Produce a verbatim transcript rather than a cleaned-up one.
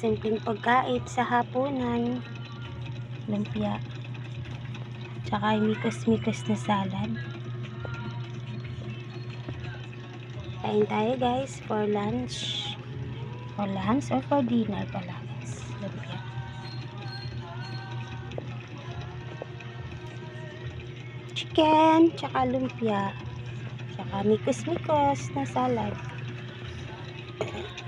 simpleng pagkain sa hapunan. Lumpia. Tsaka mikos-mikos na salad. Kain tayo guys for lunch. For lunch or for dinner pala guys. Lumpia. Chicken, tsaka lumpia. Tsaka mikos-mikos na salad.